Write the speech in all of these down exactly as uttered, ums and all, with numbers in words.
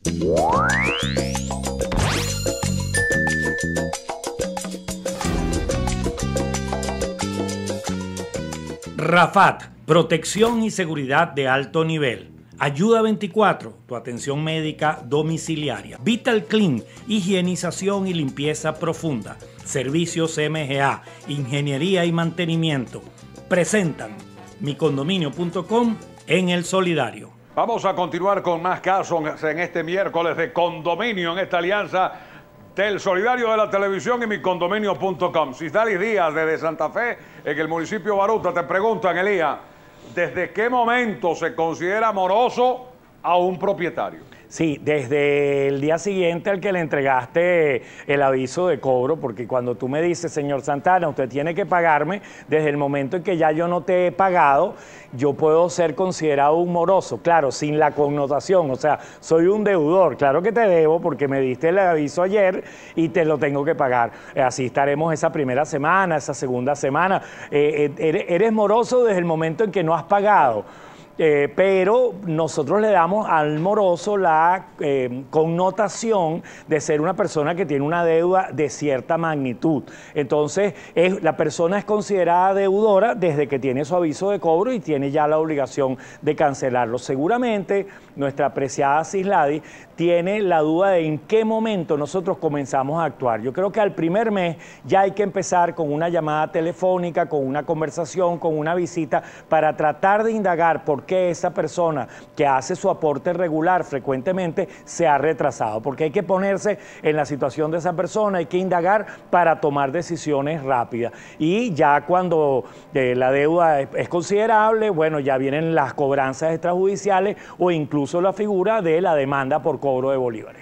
Rafat, protección y seguridad de alto nivel. Ayuda veinticuatro, tu atención médica domiciliaria. Vital Clean, higienización y limpieza profunda. Servicios M G A, ingeniería y mantenimiento. Presentan mi condominio punto com en El Solidario. Vamos a continuar con más casos en este miércoles de condominio, en esta alianza del Solidario de la Televisión y mi condominio punto com. Cidalis Díaz, desde Santa Fe, en el municipio de Baruta, te preguntan, Elías, ¿desde qué momento se considera moroso a un propietario? Sí, desde el día siguiente al que le entregaste el aviso de cobro, porque cuando tú me dices, señor Santana, usted tiene que pagarme, desde el momento en que ya yo no te he pagado, yo puedo ser considerado un moroso, claro, sin la connotación, o sea, soy un deudor, claro que te debo porque me diste el aviso ayer y te lo tengo que pagar. Así estaremos esa primera semana, esa segunda semana. Eh, eres, eres moroso desde el momento en que no has pagado. Eh, pero nosotros le damos al moroso la eh, connotación de ser una persona que tiene una deuda de cierta magnitud. Entonces, es, la persona es considerada deudora desde que tiene su aviso de cobro y tiene ya la obligación de cancelarlo. Seguramente nuestra apreciada Cisladi tiene la duda de en qué momento nosotros comenzamos a actuar. Yo creo que al primer mes ya hay que empezar con una llamada telefónica, con una conversación, con una visita, para tratar de indagar por qué esa persona que hace su aporte regular frecuentemente se ha retrasado. Porque hay que ponerse en la situación de esa persona, hay que indagar para tomar decisiones rápidas. Y ya cuando eh, la deuda es, es considerable, bueno, ya vienen las cobranzas extrajudiciales o incluso la figura de la demanda por cobro de bolívares.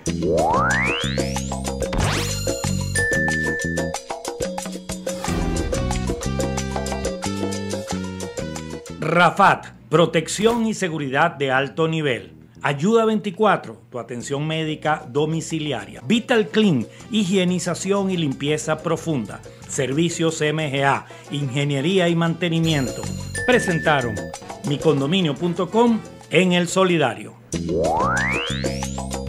Rafat, protección y seguridad de alto nivel. Ayuda veinticuatro, tu atención médica domiciliaria. Vital Clean, higienización y limpieza profunda. Servicios M G A, ingeniería y mantenimiento. Presentaron mi condominio punto com en El Solidario.